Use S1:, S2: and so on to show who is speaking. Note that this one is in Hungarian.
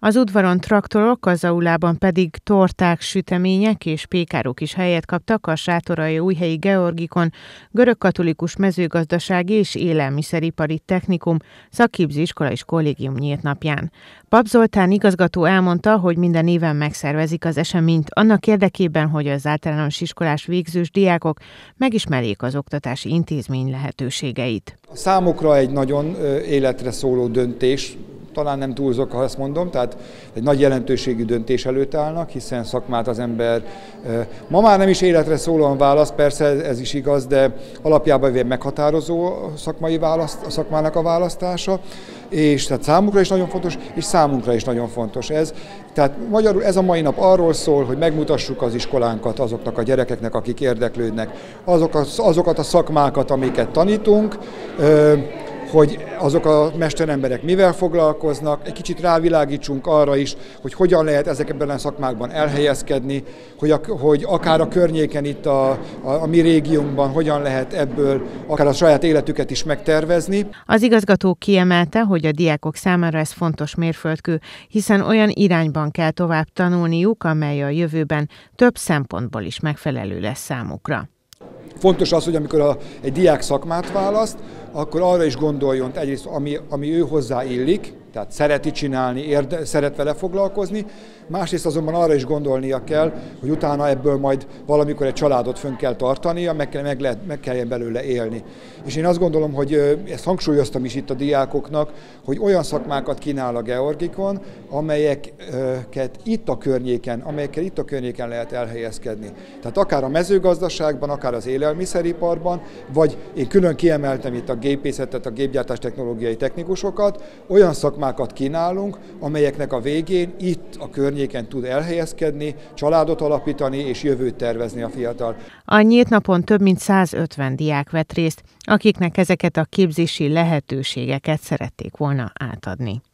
S1: Az udvaron traktorok, az aulában pedig torták, sütemények és pékárok is helyet kaptak a Sátoraljaújhelyi Georgikon görögkatolikus mezőgazdasági és élelmiszeripari technikum szakképzőiskola és kollégium nyílt napján. Pap Zoltán igazgató elmondta, hogy minden éven megszervezik az eseményt annak érdekében, hogy az általános iskolás végzős diákok megismerjék az oktatási intézmény lehetőségeit.
S2: Számukra egy nagyon életre szóló döntés, talán nem túlzok, ha azt mondom, tehát egy nagy jelentőségű döntés előtt állnak, hiszen szakmát az ember ma már nem is életre szólóan választ, persze ez is igaz, de alapjában véve meghatározó a szakmának a választása, és tehát számukra is nagyon fontos, és számunkra is nagyon fontos ez. Tehát magyarul ez a mai nap arról szól, hogy megmutassuk az iskolánkat azoknak a gyerekeknek, akik érdeklődnek, azokat a szakmákat, amiket tanítunk, hogy azok a mesteremberek mivel foglalkoznak, egy kicsit rávilágítsunk arra is, hogy hogyan lehet ezekben a szakmákban elhelyezkedni, hogy akár a környéken itt a mi régiónkban hogyan lehet ebből akár a saját életüket is megtervezni.
S1: Az igazgató kiemelte, hogy a diákok számára ez fontos mérföldkő, hiszen olyan irányban kell tovább tanulniuk, amely a jövőben több szempontból is megfelelő lesz számukra.
S2: Fontos az, hogy amikor egy diák szakmát választ, akkor arra is gondoljon egyrészt, ami ő hozzá illik, tehát szereti csinálni, szeret vele foglalkozni, másrészt azonban arra is gondolnia kell, hogy utána ebből majd valamikor egy családot fönn kell tartania, meg kelljen belőle élni. És én azt gondolom, hogy ezt hangsúlyoztam is itt a diákoknak, hogy olyan szakmákat kínál a Georgikon, amelyekkel itt a környéken lehet elhelyezkedni. Tehát akár a mezőgazdaságban, akár az élelmiszeriparban, vagy én külön kiemeltem itt a gépészetet, a gépgyártás technológiai technikusokat, olyan szakmákat kínálunk, amelyeknek a végén itt a környéken tud elhelyezkedni, családot alapítani és jövőt tervezni a fiatal.
S1: A nyílt napon több mint 150 diák vett részt, akiknek ezeket a képzési lehetőségeket szerették volna átadni.